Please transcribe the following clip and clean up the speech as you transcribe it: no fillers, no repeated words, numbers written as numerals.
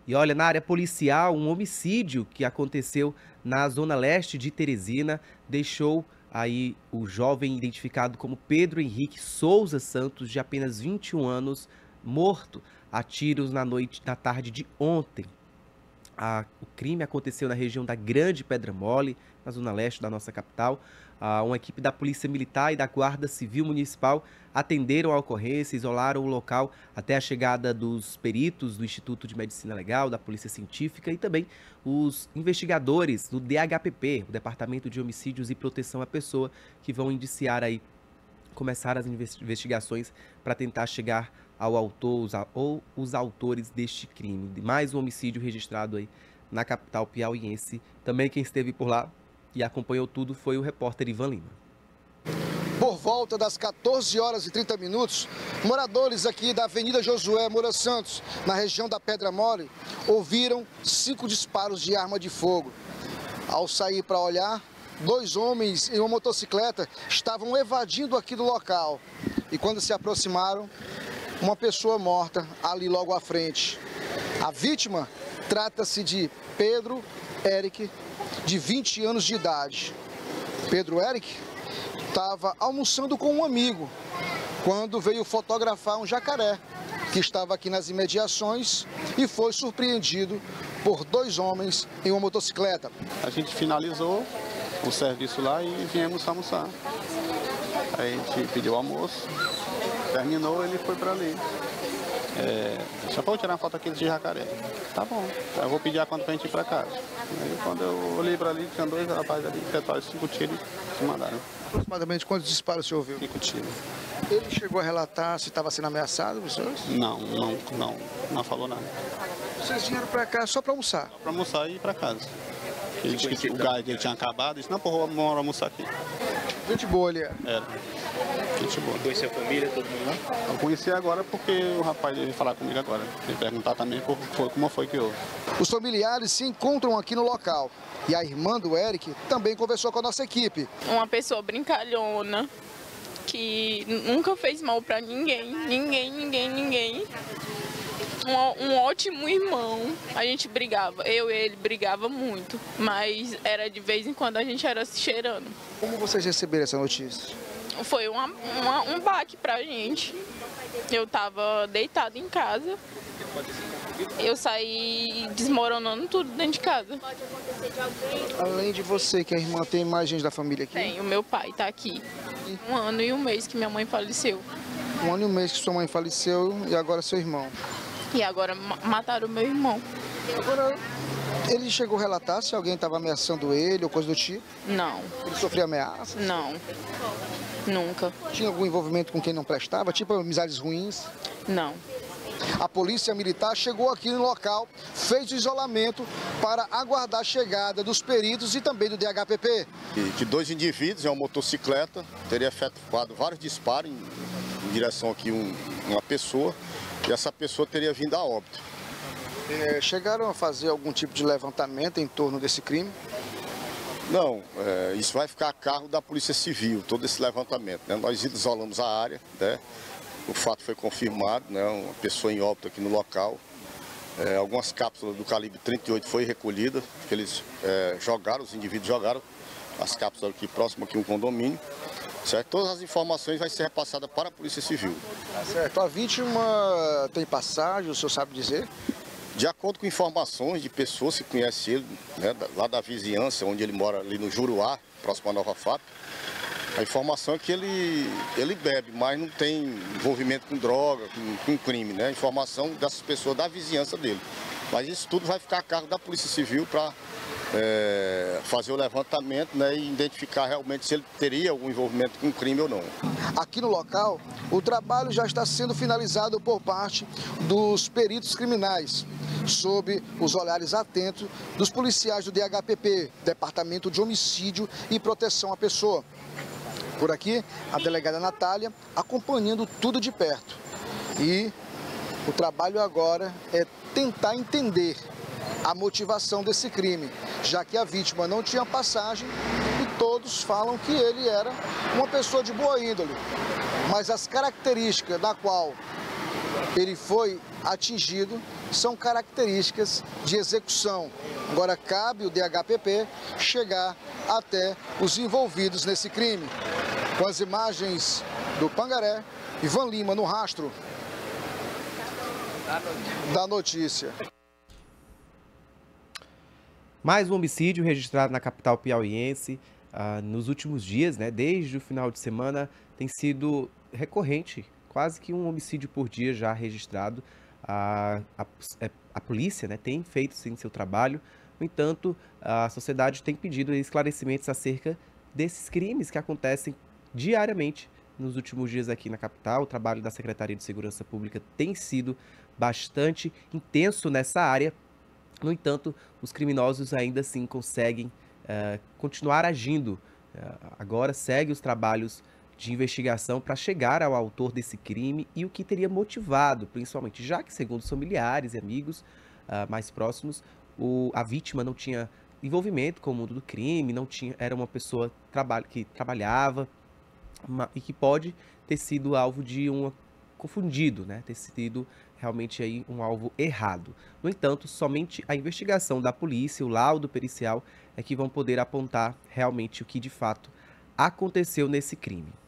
E olha, na área policial, um homicídio que aconteceu na zona leste de Teresina deixou aí o jovem identificado como Pedro Henrique Souza Santos, de apenas 21 anos, morto a tiros na tarde de ontem. O crime aconteceu na região da Grande Pedra Mole, na zona leste da nossa capital. Uma equipe da Polícia Militar e da Guarda Civil Municipal atenderam a ocorrência, isolaram o local até a chegada dos peritos do Instituto de Medicina Legal, da Polícia Científica e também os investigadores do DHPP, o Departamento de Homicídios e Proteção à Pessoa, que vão começar as investigações para tentar chegar ao autor ou os autores deste crime. Mais um homicídio registrado aí na capital piauiense. Também quem esteve por lá e acompanhou tudo foi o repórter Ivan Lima. Por volta das 14 horas e 30 minutos, moradores aqui da Avenida Josué Moura Santos, na região da Pedra Mole, ouviram 5 disparos de arma de fogo. Ao sair para olhar, 2 homens em uma motocicleta estavam evadindo aqui do local. E quando se aproximaram, uma pessoa morta ali logo à frente. A vítima trata-se de Pedro Eric, de 20 anos de idade. Pedro Eric estava almoçando com um amigo quando veio fotografar um jacaré que estava aqui nas imediações e foi surpreendido por 2 homens em uma motocicleta. A gente finalizou o serviço lá e viemos almoçar. Aí a gente pediu almoço, terminou, ele foi para ali. Só para eu tirar uma foto aqui de jacaré. Tá bom, eu vou pedir a conta pra gente ir para casa. Aí quando eu olhei para ali, tinha 2 rapazes ali, efetuaram 5 tiros e se mandaram. Aproximadamente quantos disparos você ouviu? 5 tiros. Ele chegou a relatar se estava sendo ameaçado, os senhores? Não falou nada. Vocês vieram para cá só para almoçar? Para almoçar e ir para casa. Ele disse que o gás dele tinha acabado, disse, não, porra, vamos almoçar aqui. Gente boa ali. Era. Gente boa. Conhecia a família, todo mundo lá? Eu conheci agora porque o rapaz veio falar comigo agora. Ele perguntar também como foi que houve. Os familiares se encontram aqui no local. E a irmã do Eric também conversou com a nossa equipe. Uma pessoa brincalhona, que nunca fez mal pra ninguém. Um ótimo irmão. A gente brigava, eu e ele brigava muito, mas era de vez em quando a gente era se cheirando. Como vocês receberam essa notícia? Foi um baque pra gente. Eu tava deitada em casa, eu saí desmoronando tudo dentro de casa. Além de você, que a irmã, tem mais gente da família aqui? Tem, o meu pai tá aqui. 1 ano e 1 mês que minha mãe faleceu. 1 ano e 1 mês que sua mãe faleceu e agora seu irmão. E agora mataram o meu irmão. Agora, ele chegou a relatar se alguém estava ameaçando ele ou coisa do tipo? Não. Ele sofria ameaças? Não. Nunca. Tinha algum envolvimento com quem não prestava, tipo amizades ruins? Não. A polícia militar chegou aqui no local, fez o isolamento para aguardar a chegada dos peritos e também do DHPP. De 2 indivíduos em uma motocicleta, teria efetuado vários disparos em direção aqui a uma pessoa, e essa pessoa teria vindo a óbito. Chegaram a fazer algum tipo de levantamento em torno desse crime? Não, isso vai ficar a cargo da Polícia Civil, todo esse levantamento, né? Nós isolamos a área, né? O fato foi confirmado, né? Uma pessoa em óbito aqui no local. Algumas cápsulas do calibre 38 foi recolhida, porque eles os indivíduos jogaram as cápsulas aqui próximo aqui um condomínio. Certo? Todas as informações vão ser repassadas para a Polícia Civil. Certo. A vítima tem passagem, o senhor sabe dizer? De acordo com informações de pessoas que conhecem ele, né, lá da vizinhança, onde ele mora ali no Juruá, próximo à Nova FAP, a informação é que ele bebe, mas não tem envolvimento com droga, com crime, né? A informação dessas pessoas da vizinhança dele. Mas isso tudo vai ficar a cargo da Polícia Civil para fazer o levantamento, né, e identificar realmente se ele teria algum envolvimento com crime ou não. Aqui no local, o trabalho já está sendo finalizado por parte dos peritos criminais, sob os olhares atentos dos policiais do DHPP, Departamento de Homicídio e Proteção à Pessoa. Por aqui, a delegada Natália acompanhando tudo de perto. E o trabalho agora é tentar entender a motivação desse crime, já que a vítima não tinha passagem e todos falam que ele era uma pessoa de boa índole. Mas as características da qual ele foi atingido são características de execução. Agora cabe o DHPP chegar até os envolvidos nesse crime. Com as imagens do Pangaré, Ivan Lima no rastro da notícia. Mais um homicídio registrado na capital piauiense nos últimos dias, né? Desde o final de semana tem sido recorrente, quase que um homicídio por dia já registrado. A polícia, né, tem feito sim seu trabalho, no entanto, a sociedade tem pedido esclarecimentos acerca desses crimes que acontecem diariamente nos últimos dias aqui na capital. O trabalho da Secretaria de Segurança Pública tem sido bastante intenso nessa área. No entanto, os criminosos ainda assim conseguem continuar agindo. Agora segue os trabalhos de investigação para chegar ao autor desse crime e o que teria motivado, principalmente, já que, segundo os familiares e amigos mais próximos, a vítima não tinha envolvimento com o mundo do crime, era uma pessoa que trabalhava e que pode ter sido alvo de confundido, né? Ter sido realmente aí um alvo errado. No entanto, somente a investigação da polícia, o laudo pericial, é que vão poder apontar realmente o que de fato aconteceu nesse crime.